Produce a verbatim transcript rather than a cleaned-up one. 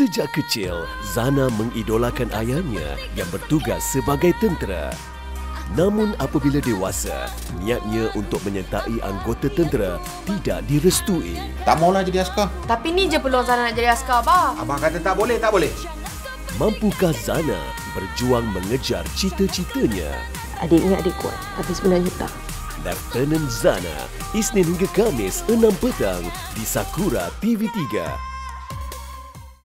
Sejak kecil, Zana mengidolakan ayahnya yang bertugas sebagai tentera. Namun apabila dewasa, niatnya untuk menyertai anggota tentera tidak direstui. Tak maulah jadi askar. Tapi ni je peluang Zana nak jadi askar, Abah. Abang kata tak boleh, tak boleh. Mampukah Zana berjuang mengejar cita-citanya? Adik ingat adik kuat, tapi sebenarnya tak. Lieutenant Zana, Isnin hingga Khamis enam petang di Sakura T V tiga.